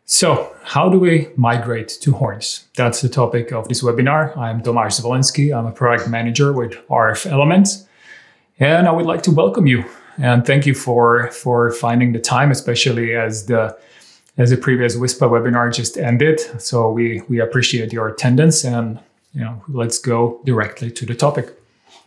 So how do we migrate to horns? That's the topic of this webinar. I'm Tomasz Zwolenski. I'm a product manager with RF Elements, and I would like to welcome you and thank you for finding the time, especially as the previous WISPA webinar just ended. So we appreciate your attendance, and let's go directly to the topic.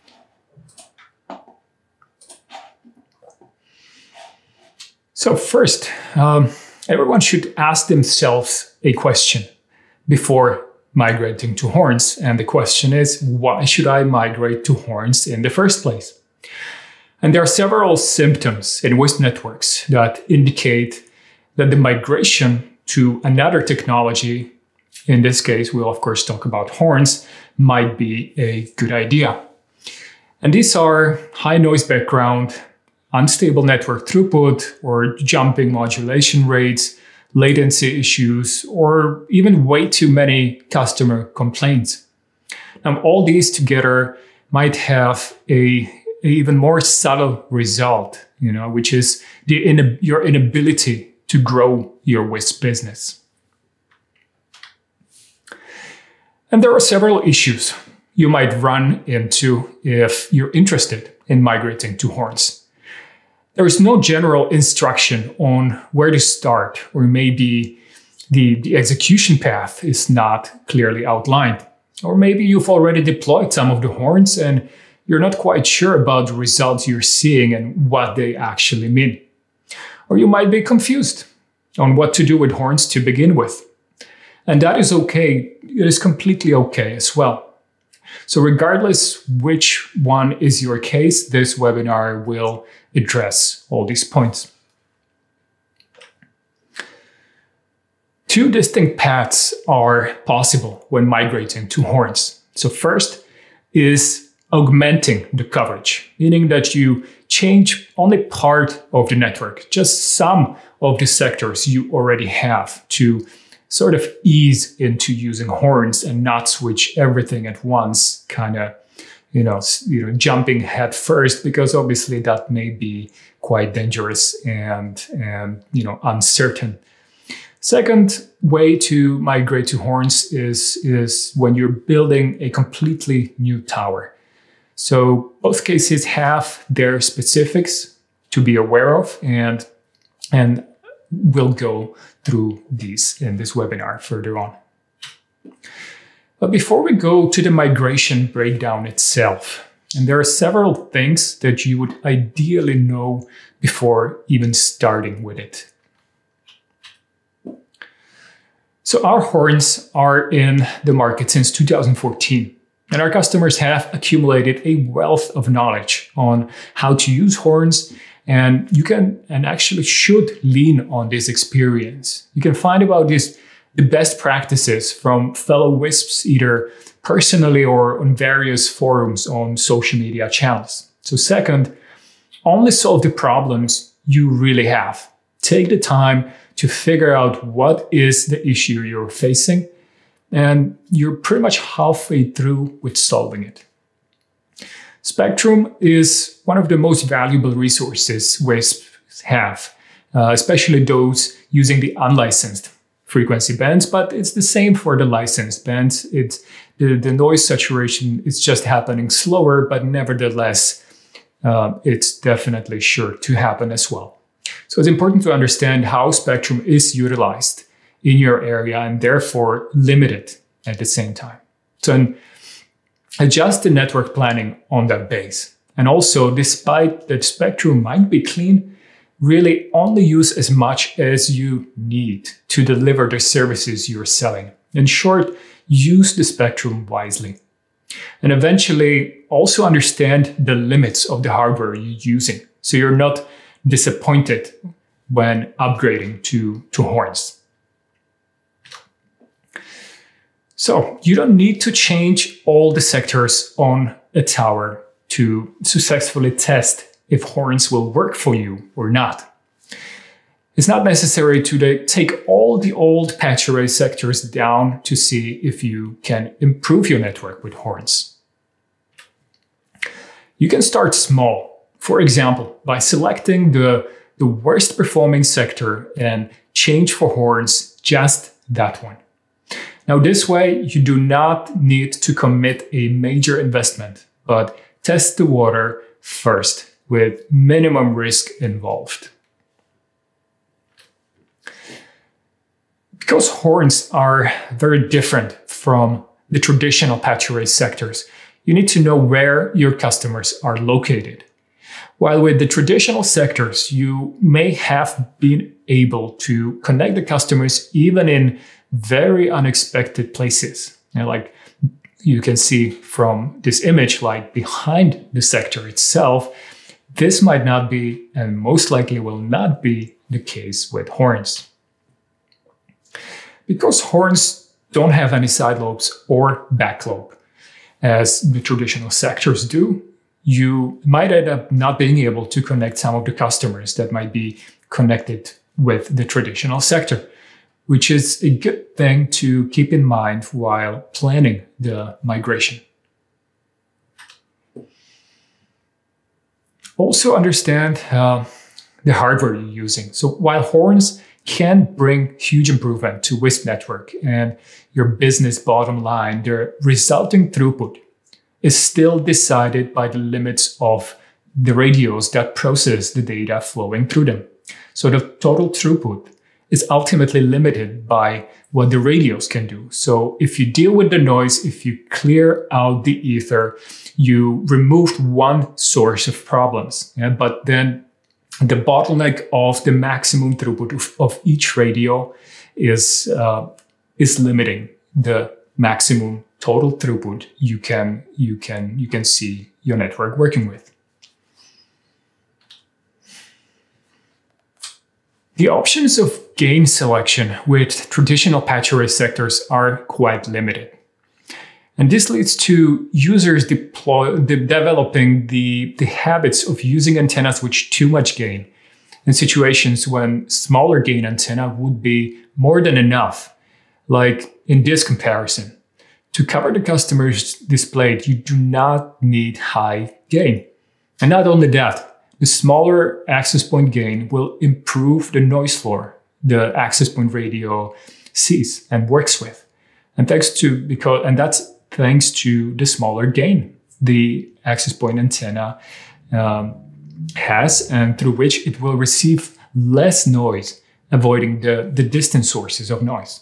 So first, everyone should ask themselves a question before migrating to horns. And the question is, why should I migrate to horns in the first place? And there are several symptoms in WISP networks that indicate that the migration to another technology, in this case, we'll of course talk about horns, might be a good idea. And these are high noise background, unstable network throughput, or jumping modulation rates, latency issues, or even way too many customer complaints. Now, all these together might have a even more subtle result, which is your inability to grow your WISP business. And there are several issues you might run into if you're interested in migrating to horns. There is no general instruction on where to start, or maybe the execution path is not clearly outlined. Or maybe you've already deployed some of the horns and you're not quite sure about the results you're seeing and what they actually mean. Or you might be confused on what to do with horns to begin with. And that is okay. It is completely okay as well. So regardless which one is your case, this webinar will address all these points. Two distinct paths are possible when migrating to horns. So first is augmenting the coverage, meaning that you change only part of the network, just some of the sectors you already have, to sort of ease into using horns and not switch everything at once, kind of jumping head first, because obviously that may be quite dangerous and uncertain. Second way to migrate to horns is when you're building a completely new tower. So both cases have their specifics to be aware of, and we'll go through these in this webinar further on. But before we go to the migration breakdown itself, and there are several things that you would ideally know before even starting with it. So our horns are in the market since 2014, and our customers have accumulated a wealth of knowledge on how to use horns, and you can and actually should lean on this experience. You can find about the best practices from fellow WISPs, either personally or on various forums on social media channels. So second, only solve the problems you really have. Take the time to figure out what is the issue you're facing, and you're pretty much halfway through with solving it. Spectrum is one of the most valuable resources WISPs have, especially those using the unlicensed frequency bands, but it's the same for the licensed bands. The noise saturation is just happening slower, but nevertheless, it's definitely sure to happen as well. So it's important to understand how spectrum is utilized in your area and therefore limited at the same time. So adjust the network planning on that base. And also, despite that spectrum might be clean, really only use as much as you need to deliver the services you're selling. In short, use the spectrum wisely. And eventually also understand the limits of the hardware you're using, so you're not disappointed when upgrading to horns. So you don't need to change all the sectors on a tower to successfully test if horns will work for you or not. It's not necessary to take all the old patch array sectors down to see if you can improve your network with horns. You can start small, for example, by selecting the worst performing sector and change for horns just that one. Now, this way, you do not need to commit a major investment, but test the water first with minimum risk involved. Because horns are very different from the traditional patch array sectors, you need to know where your customers are located. While with the traditional sectors, you may have been able to connect the customers even in very unexpected places. Like you can see from this image, like behind the sector itself, this might not be, and most likely will not be, the case with horns. Because horns don't have any side lobes or back lobe, as the traditional sectors do, you might end up not being able to connect some of the customers that might be connected with the traditional sector, which is a good thing to keep in mind while planning the migration. Also understand the hardware you're using. So while horns can bring huge improvement to WISP network and your business bottom line, the resulting throughput is still decided by the limits of the radios that process the data flowing through them. So the total throughput is ultimately limited by what the radios can do. So if you deal with the noise, if you clear out the ether, you removed one source of problems. But then the bottleneck of the maximum throughput of each radio is limiting the maximum total throughput you can see your network working with. The options of gain selection with traditional patch array sectors are quite limited. And this leads to users developing the habits of using antennas with too much gain in situations when smaller gain antenna would be more than enough. Like in this comparison, to cover the customers displayed, you do not need high gain. And not only that, the smaller access point gain will improve the noise floor the access point radio sees and works with. And that's thanks to the smaller gain the access point antenna has, and through which it will receive less noise, avoiding the distant sources of noise.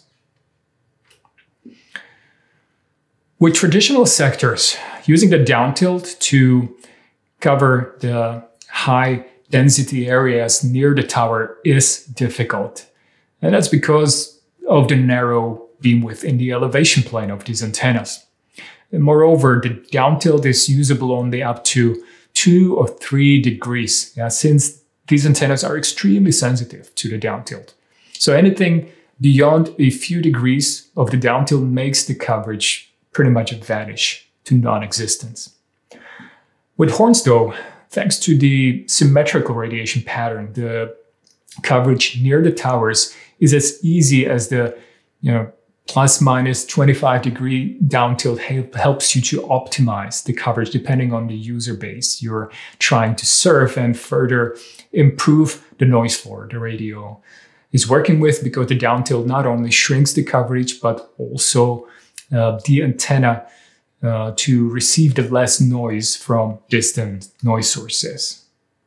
With traditional sectors, using the down tilt to cover the high density areas near the tower is difficult. And that's because of the narrow beam width in the elevation plane of these antennas. And moreover, the down tilt is usable only up to 2 or 3 degrees, since these antennas are extremely sensitive to the down tilt. So anything beyond a few degrees of the down tilt makes the coverage pretty much vanish to non-existence. With horns though, thanks to the symmetrical radiation pattern, the coverage near the towers is as easy as the plus minus 25 degree down tilt helps you to optimize the coverage depending on the user base you're trying to serve and further improve the noise floor the radio is working with, because the down tilt not only shrinks the coverage but also the antenna to receive the less noise from distant noise sources.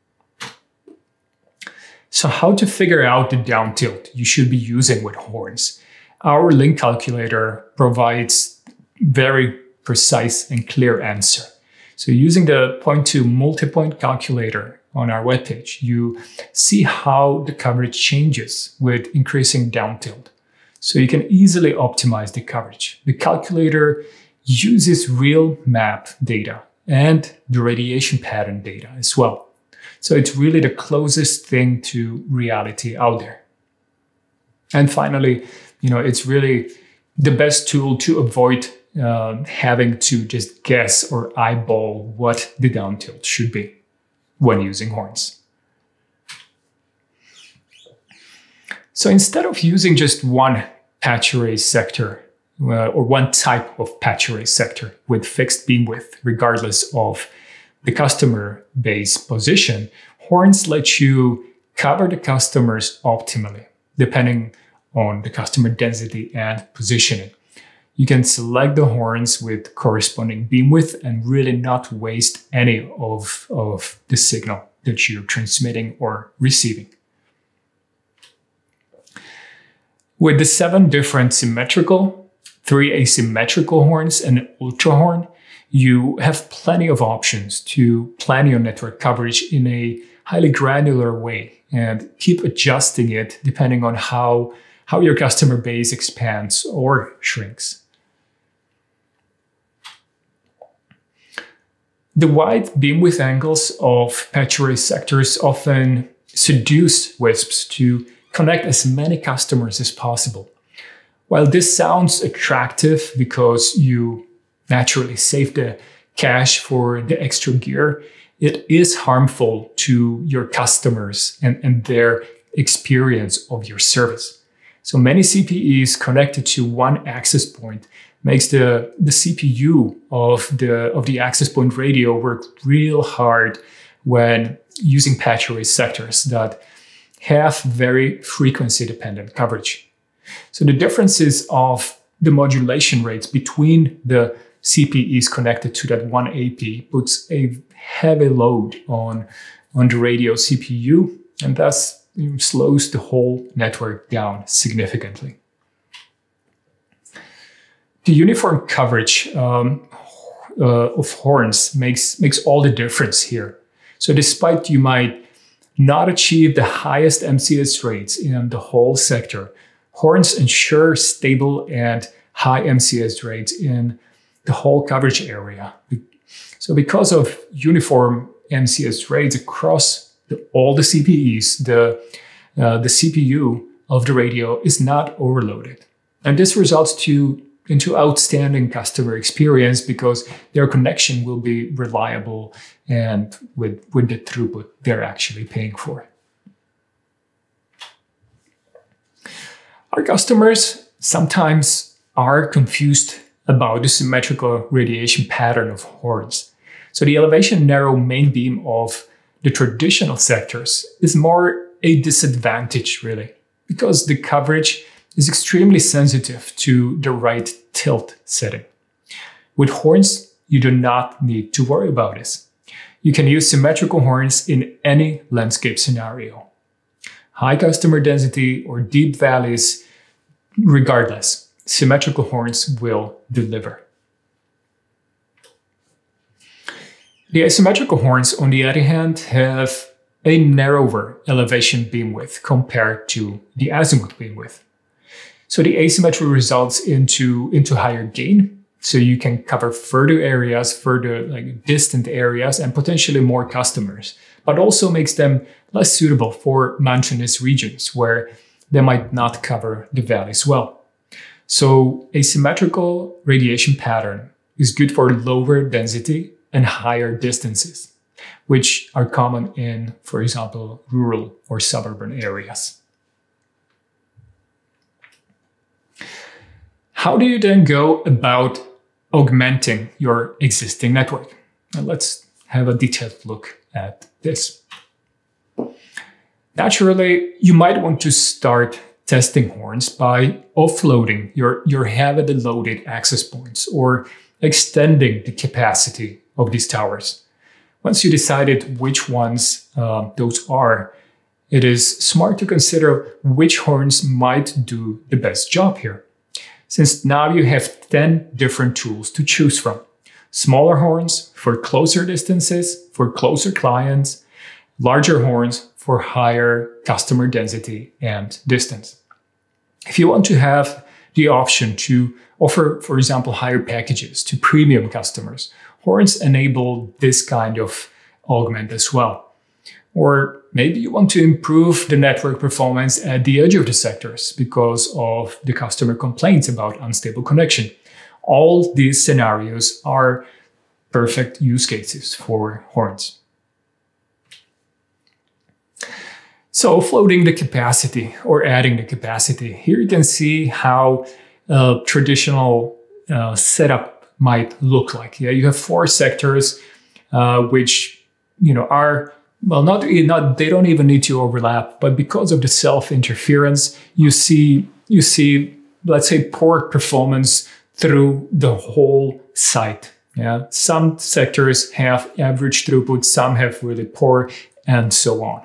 So how to figure out the down tilt you should be using with horns? Our link calculator provides very precise and clear answer. So using the point-to multi-point calculator on our webpage, you see how the coverage changes with increasing down tilt. So you can easily optimize the coverage. The calculator uses real map data and the radiation pattern data as well. So it's really the closest thing to reality out there. And finally, it's really the best tool to avoid having to just guess or eyeball what the down tilt should be when using horns. So instead of using just one patch array sector or one type of patch array sector with fixed beam width, regardless of the customer base position, horns let you cover the customers optimally, depending on the customer density and positioning. You can select the horns with corresponding beam width and really not waste any of the signal that you're transmitting or receiving. With the 7 different symmetrical, 3 asymmetrical horns, and an UltraHorn, you have plenty of options to plan your network coverage in a highly granular way and keep adjusting it depending on how your customer base expands or shrinks. The wide beam width angles of patch array sectors often seduce WISPs to connect as many customers as possible. While this sounds attractive because you naturally save the cash for the extra gear, it is harmful to your customers and their experience of your service. So many CPEs connected to one access point makes the CPU of the access point radio work real hard when using patch array sectors that have very frequency dependent coverage. So the differences of the modulation rates between the CPEs connected to that one AP puts a heavy load on the radio CPU and thus slows the whole network down significantly. The uniform coverage of horns makes all the difference here. So despite you might not achieve the highest MCS rates in the whole sector, horns ensure stable and high MCS rates in the whole coverage area. So because of uniform MCS rates across all the CPEs, the CPU of the radio is not overloaded. And this results into outstanding customer experience because their connection will be reliable and with the throughput they're actually paying for. Our customers sometimes are confused about the symmetrical radiation pattern of horns. So the elevation narrow main beam of the traditional sectors is more a disadvantage really, because the coverage is extremely sensitive to the right tilt setting. With horns, you do not need to worry about this. You can use symmetrical horns in any landscape scenario. High customer density or deep valleys, regardless, symmetrical horns will deliver. The asymmetrical horns, on the other hand, have a narrower elevation beam width compared to the azimuth beam width. So the asymmetry results into higher gain. So you can cover further areas, like distant areas, and potentially more customers, but also makes them less suitable for mountainous regions where they might not cover the valleys well. So a symmetrical radiation pattern is good for lower density and higher distances, which are common in, for example, rural or suburban areas. How do you then go about augmenting your existing network? Now let's have a detailed look at this. Naturally, you might want to start testing horns by offloading your heavily loaded access points or extending the capacity of these towers. Once you decided which ones those are, it is smart to consider which horns might do the best job here. Since now you have 10 different tools to choose from. Smaller horns for closer distances, for closer clients, larger horns for higher customer density and distance. If you want to have the option to offer, for example, higher packages to premium customers, horns enable this kind of augment as well. Or maybe you want to improve the network performance at the edge of the sectors because of the customer complaints about unstable connection. All these scenarios are perfect use cases for horns. So floating the capacity or adding the capacity. Here you can see how a traditional setup might look like. Yeah, you have 4 sectors which are they don't even need to overlap, but because of the self-interference, you see you see, let's say, poor performance through the whole site. Yeah, some sectors have average throughput, some have really poor, and so on.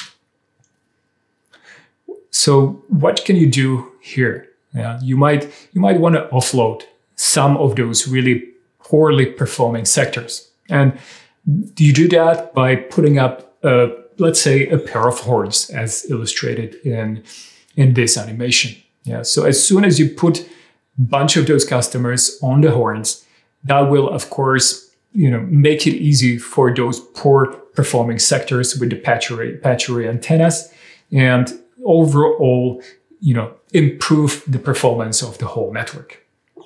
So what can you do here? Yeah, you might want to offload some of those really poorly performing sectors. And you do that by putting up, let's say, a pair of horns, as illustrated in this animation. Yeah, so as soon as you put a bunch of those customers on the horns, that will, of course, make it easy for those poor performing sectors with the patch-array antennas, and overall, improve the performance of the whole network.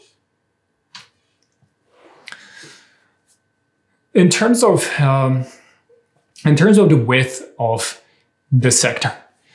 In terms of the width of the sector,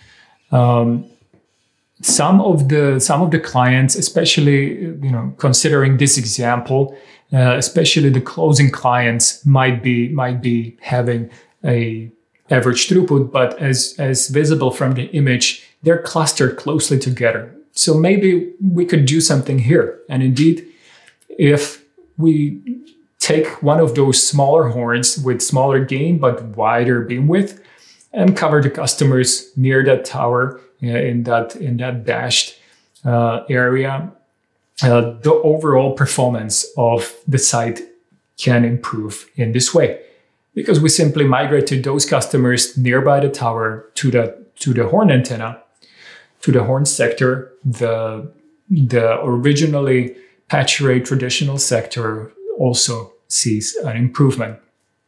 some of the clients, especially considering this example, especially the closing clients, might be having a average throughput, but as visible from the image, they're clustered closely together. So maybe we could do something here. And indeed, if we take one of those smaller horns with smaller gain but wider beam width and cover the customers near that tower in that dashed area, the overall performance of the site can improve in this way, because we simply migrated those customers nearby the tower to the horn antenna, to the horn sector. The originally patch array traditional sector also sees an improvement.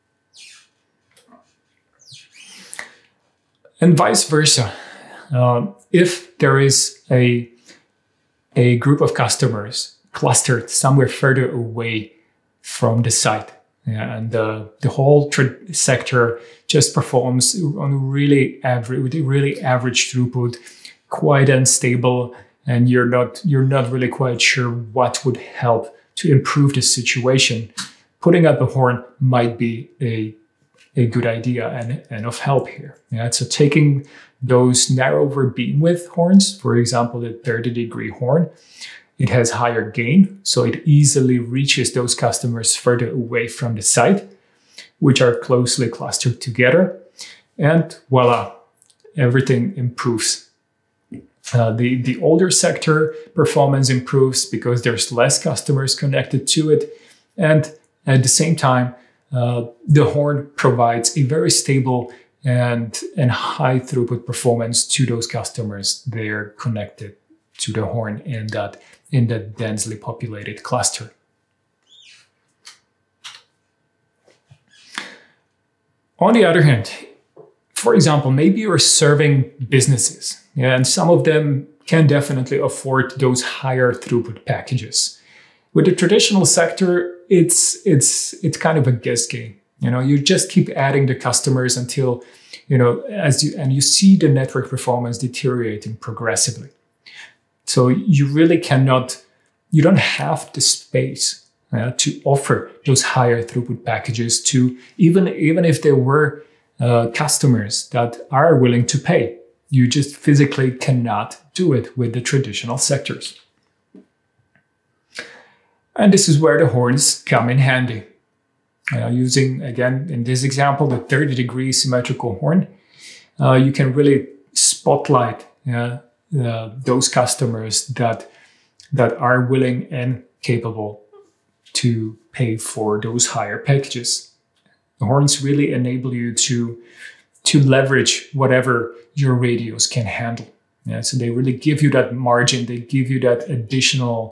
And vice versa. If there is a group of customers clustered somewhere further away from the site, and the whole sector just performs on really average throughput, quite unstable, and you're not really quite sure what would help to improve the situation, putting up a horn might be a good idea and of help here. Yeah, so taking those narrower beam width horns, for example, the 30-degree horn, it has higher gain, so it easily reaches those customers further away from the site, which are closely clustered together, and voila, everything improves. The older sector performance improves because there's less customers connected to it, and at the same time, the horn provides a very stable and high throughput performance to those customers they're connected to the horn in that densely populated cluster. On the other hand, for example, maybe you're serving businesses, and some of them can definitely afford those higher throughput packages. With the traditional sector, it's kind of a guess game. You just keep adding the customers until, you see the network performance deteriorating progressively. So you really you don't have the space to offer those higher throughput packages to, even if there were customers that are willing to pay. You just physically cannot do it with the traditional sectors. And this is where the horns come in handy. Using, again, in this example, the 30-degree symmetrical horn, you can really spotlight those customers that are willing and capable to pay for those higher packages. The horns really enable you to leverage whatever your radios can handle. So they really give you that margin, they give you that additional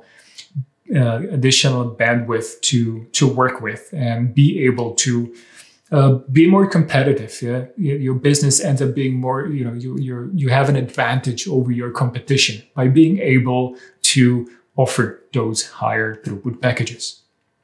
bandwidth to work with and be able to be more competitive. Yeah? Your business ends up being more, you have an advantage over your competition by being able to offer those higher throughput packages.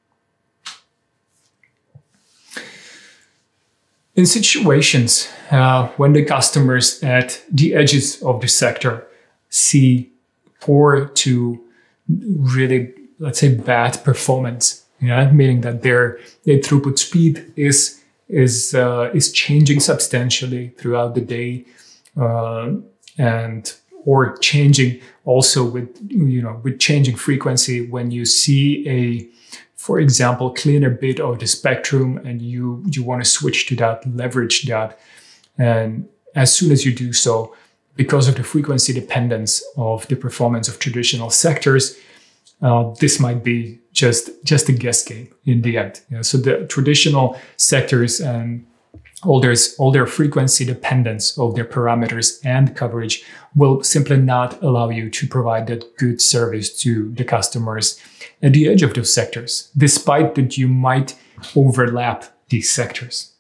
In situations when the customers at the edges of the sector see poor to really, let's say, bad performance, meaning that their throughput speed is changing substantially throughout the day, and or changing also with, with changing frequency when you see a, for example, cleaner bit of the spectrum and you want to switch to that, leverage that. And as soon as you do so, because of the frequency dependence of the performance of traditional sectors, this might be just a guess game in the end. So the traditional sectors and all their frequency dependence of their parameters and coverage will simply not allow you to provide that good service to the customers at the edge of those sectors, despite that you might overlap these sectors.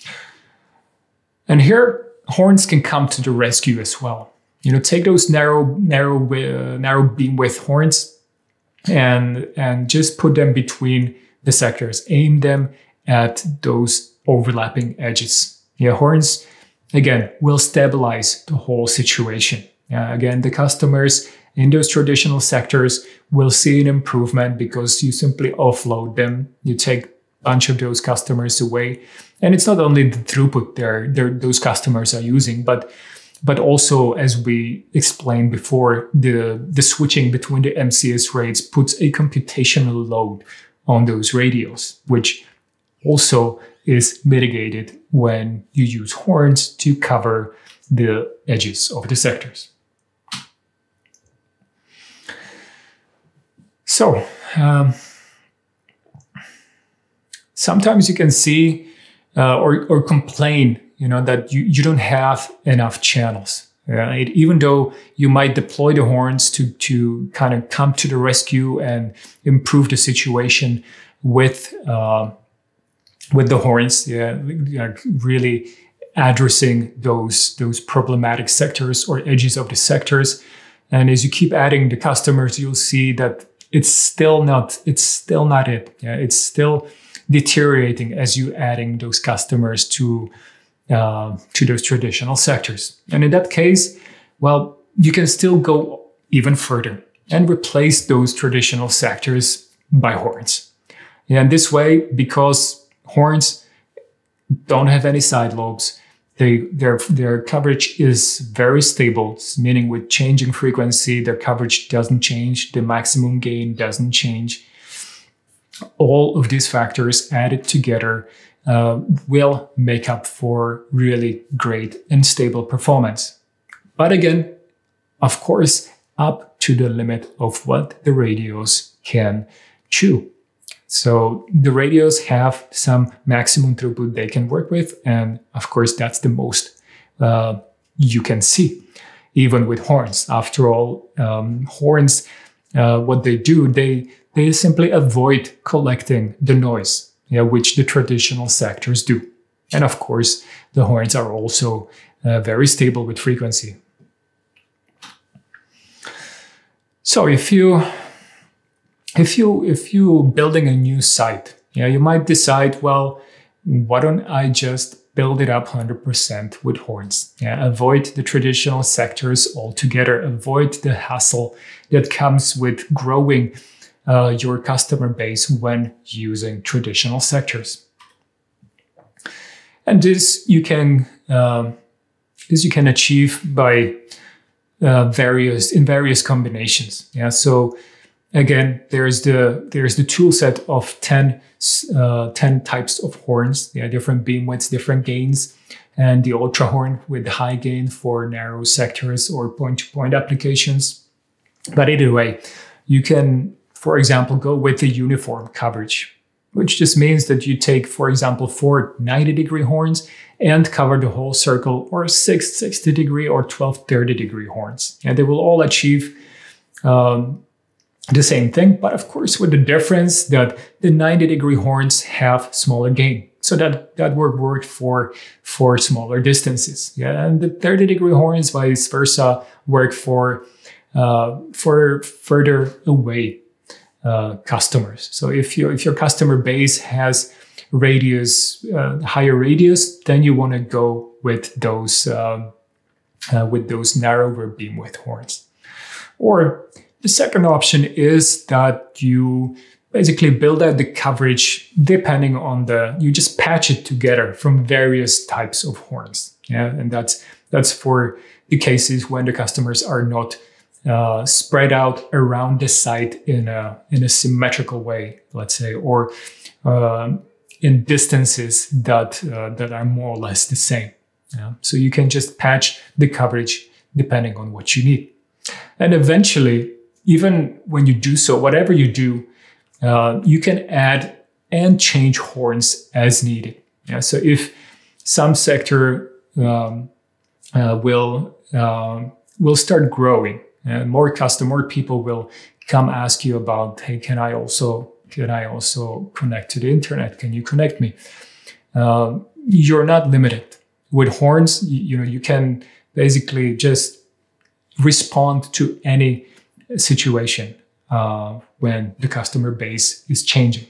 And here, horns can come to the rescue as well. Take those narrow beam width horns and just put them between the sectors. Aim them at those overlapping edges. Horns, again, will stabilize the whole situation. Again, the customers in those traditional sectors will see an improvement because you simply offload them. You take a bunch of those customers away. And it's not only the throughput those customers are using, but also, as we explained before, the switching between the MCS rates puts a computational load on those radios, which also is mitigated when you use horns to cover the edges of the sectors. So, sometimes you can see or complain, that you don't have enough channels. Right? Even though you might deploy the horns to kind of come to the rescue and improve the situation with the horns, really addressing those problematic sectors or edges of the sectors. And as you keep adding the customers, you'll see that it's still not it. It's still deteriorating as you adding those customers to those traditional sectors. And in that case, well, you can still go even further and replace those traditional sectors by horns. And this way, because horns don't have any side lobes, their coverage is very stable, meaning with changing frequency, their coverage doesn't change, the maximum gain doesn't change. All of these factors added together will make up for really great and stable performance. But again, of course, up to the limit of what the radios can chew. So the radios have some maximum throughput they can work with. And of course, that's the most you can see, even with horns. After all, horns, what they do, they simply avoid collecting the noise, which the traditional sectors do. And of course, the horns are also very stable with frequency. So if you building a new site, you might decide, well, why don't I just build it up 100% with horns? Avoid the traditional sectors altogether. Avoid the hassle that comes with growing your customer base when using traditional sectors. And this you can achieve by various combinations. So again, there's the tool set of 10 types of horns, different beam widths, different gains, and the UltraHorn with the high gain for narrow sectors or point-to-point applications. But either way, you can, for example, go with the uniform coverage, which just means that you take, for example, 4 90-degree horns and cover the whole circle, or 6 60-degree or 12 30-degree horns. And they will all achieve the same thing, but of course with the difference that the 90-degree horns have smaller gain. So that worked for smaller distances. And the 30-degree horns, vice versa, work for further away customers. So if your customer base has higher radius, then you want to go with those narrower beam width horns. Or the second option is that you basically build out the coverage depending on you just patch it together from various types of horns. And that's for the cases when the customers are not spread out around the site in a symmetrical way, let's say, or in distances that are more or less the same. Yeah? So you can just patch the coverage depending on what you need. And eventually, even when you do so, whatever you do, you can add and change horns as needed. Yeah? So if some sector will start growing, and more people will come ask you about, hey, can I also connect to the internet? Can you connect me? You're not limited. With horns, you can basically just respond to any situation when the customer base is changing.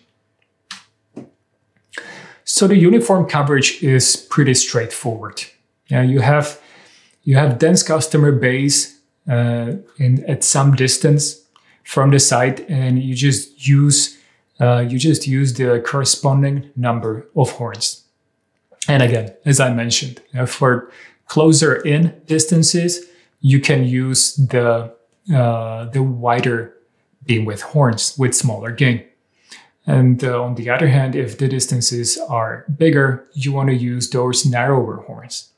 So the uniform coverage is pretty straightforward. You have dense customer base at some distance from the site, and you just use the corresponding number of horns. And again, as I mentioned, for closer in distances, you can use the wider beamwidth horns with smaller gain. And on the other hand, if the distances are bigger, you want to use those narrower horns.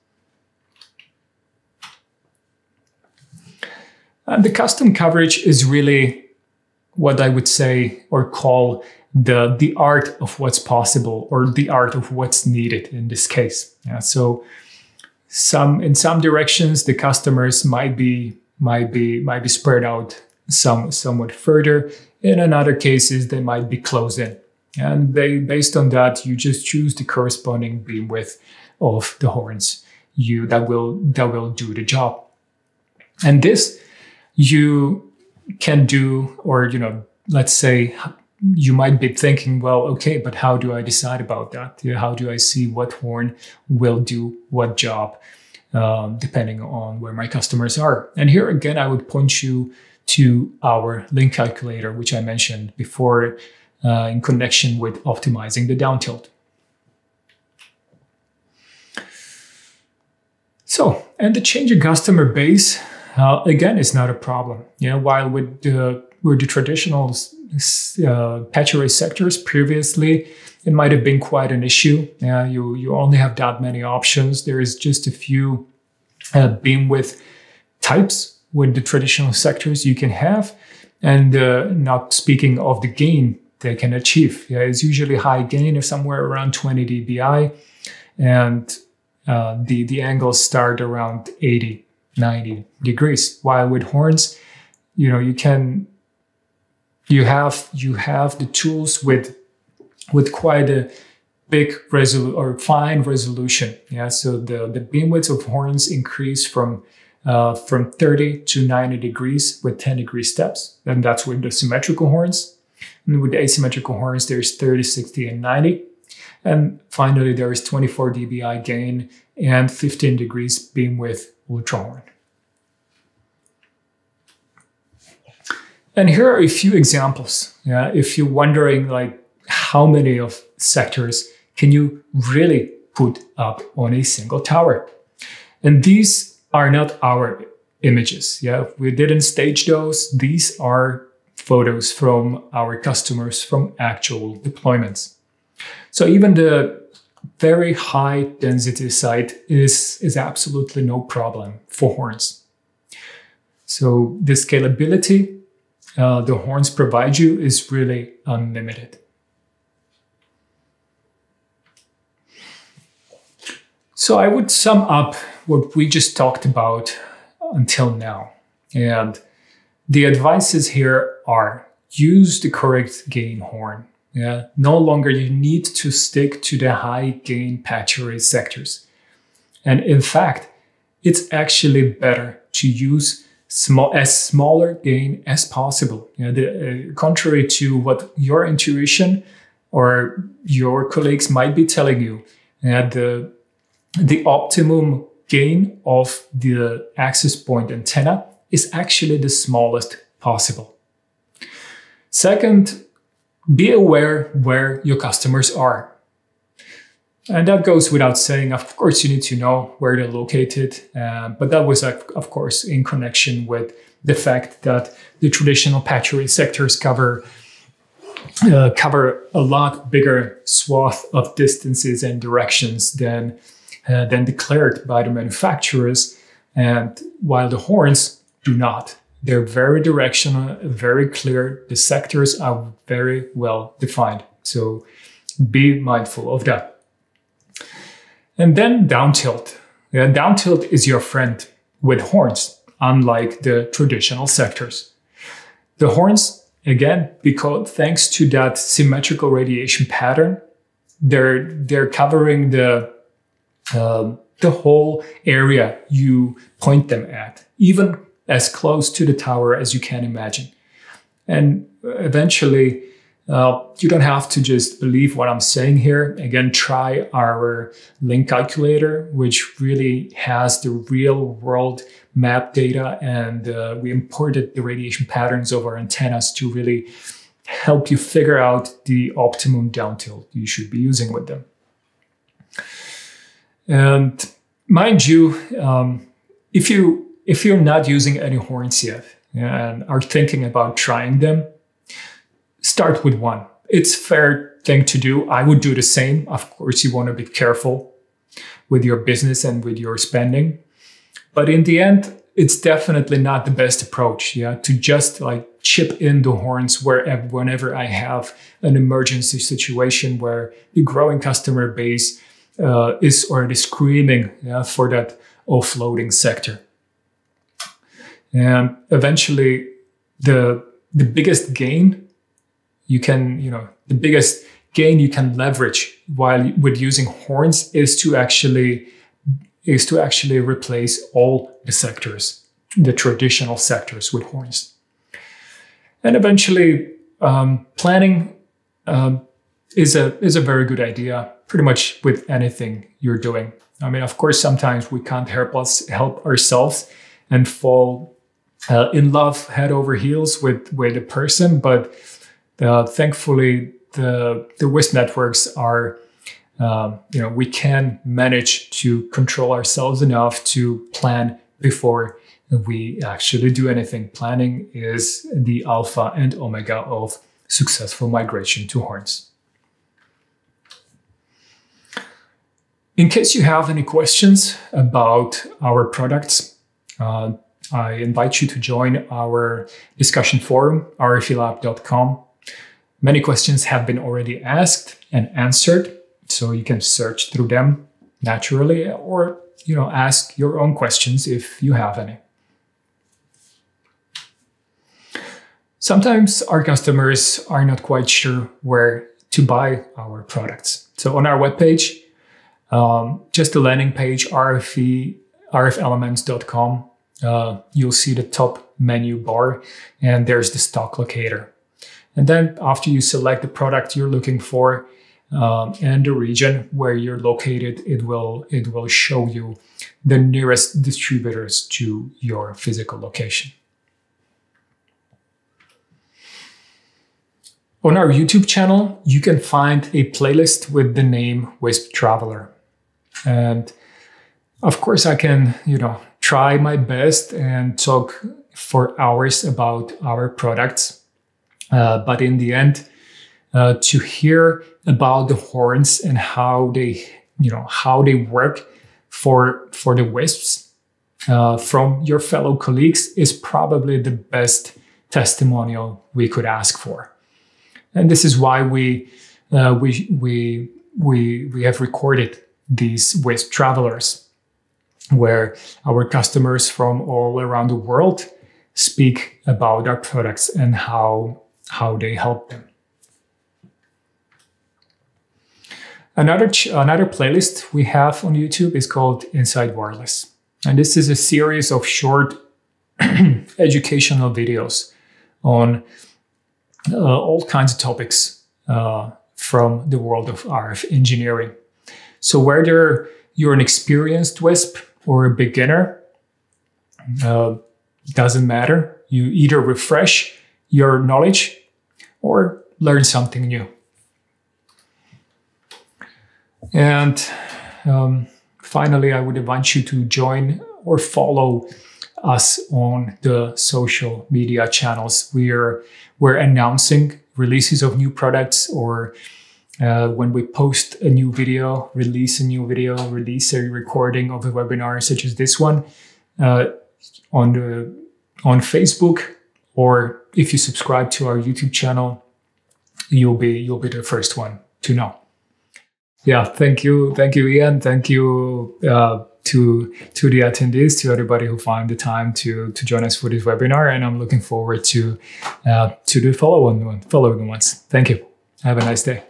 And the custom coverage is really what I would say or call the art of what's possible, or the art of what's needed in this case. Yeah, so in some directions, the customers might be spread out somewhat further. In other cases, they might be close in. And based on that, you just choose the corresponding beam width of the horns that will do the job. And this you can do, or let's say you might be thinking, well, okay, but how do I decide about that? How do I see what horn will do what job, depending on where my customers are? And here again, I would point you to our link calculator, which I mentioned before, in connection with optimizing the down tilt. So, and the change in customer base, again, is not a problem. While with the traditional patch array sectors previously, it might have been quite an issue. You only have that many options. There is just a few beam width types with the traditional sectors you can have, and not speaking of the gain they can achieve. It's usually high gain of somewhere around 20 dBi, and the angles start around 80, 90 degrees. While with horns, you have the tools with quite a big fine resolution. So the beam width of horns increase from 30 to 90 degrees with 10 degree steps. And that's with the symmetrical horns. And with the asymmetrical horns, there's 30, 60, and 90. And finally, there is 24 dBi gain and 15 degrees beam width UltraHorn. And here are a few examples. If you're wondering, like, how many of sectors can you really put up on a single tower? And these are not our images. We didn't stage those. These are photos from our customers from actual deployments. So even the very high density site is absolutely no problem for horns. So the scalability the horns provide you is really unlimited. So I would sum up what we just talked about until now. And the advices here are: use the correct gain horn. No longer you need to stick to the high gain patch array sectors. And in fact, it's actually better to use smaller gain as possible. Contrary to what your intuition or your colleagues might be telling you, the optimum gain of the access point antenna is actually the smallest possible. Second, be aware where your customers are. And that goes without saying. Of course, you need to know where they're located. But that was, of course, in connection with the fact that the traditional patch array sectors cover a lot bigger swath of distances and directions than declared by the manufacturers. And while the horns do not, they're very directional, very clear. The sectors are very well defined. So be mindful of that. And then down tilt. Down tilt is your friend with horns, unlike the traditional sectors. The horns, again, because thanks to that symmetrical radiation pattern, they're covering the whole area you point them at, even as close to the tower as you can imagine. And eventually, you don't have to just believe what I'm saying here. Again, try our link calculator, which really has the real world map data. And we imported the radiation patterns of our antennas to really help you figure out the optimum down tilt you should be using with them. And mind you, if you're not using any horns yet and are thinking about trying them, start with one. It's a fair thing to do. I would do the same. Of course, you want to be careful with your business and with your spending. But in the end, it's definitely not the best approach, to just like chip in the horns whenever I have an emergency situation where the growing customer base is already screaming for that offloading sector. And eventually, the biggest gain you can leverage with using horns is to actually replace all the sectors, the traditional sectors, with horns. And eventually, planning is a very good idea, pretty much with anything you're doing. I mean, of course, sometimes we can't help ourselves and fall in love head over heels with a person, but thankfully, the WISP networks are, we can manage to control ourselves enough to plan before we actually do anything. Planning is the alpha and omega of successful migration to horns. In case you have any questions about our products, I invite you to join our discussion forum, rflab.com. Many questions have been already asked and answered, so you can search through them naturally, or ask your own questions if you have any. Sometimes our customers are not quite sure where to buy our products. So on our webpage, just the landing page, rfelements.com, you'll see the top menu bar, and there's the stock locator. And then after you select the product you're looking for and the region where you're located, it will show you the nearest distributors to your physical location. On our YouTube channel, you can find a playlist with the name WISP Traveler. And of course, I can, try my best and talk for hours about our products. But in the end, to hear about the horns and how they work for the WISPs from your fellow colleagues is probably the best testimonial we could ask for. And this is why we have recorded these WISP travelers, where our customers from all around the world speak about our products and how they help them. Another playlist we have on YouTube is called Inside Wireless. And this is a series of short educational videos on all kinds of topics from the world of RF engineering. So whether you're an experienced WISP or a beginner, doesn't matter. You either refresh your knowledge or learn something new. And finally, I would invite you to join or follow us on the social media channels. We're announcing releases of new products, or when we post a new video, release a recording of a webinar such as this one on Facebook, or if you subscribe to our YouTube channel, you'll be the first one to know. Yeah, thank you, Ian. Thank you to the attendees, to everybody who found the time to join us for this webinar, and I'm looking forward to the following ones. Thank you. Have a nice day.